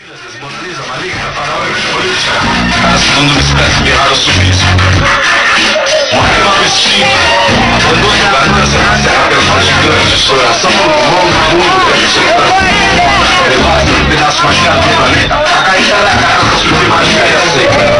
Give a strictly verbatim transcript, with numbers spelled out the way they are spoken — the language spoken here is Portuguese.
Desmoraliza, maligna, paranoica, política. Assumindo uma espécie de raro sumiço. Um animal extinto. Abandono da ganância na serra pessoa gigante. Exploração do pulmão do mundo. Devasta um pedaço mais caro do planeta. A caída da cara para subir mais velha seca.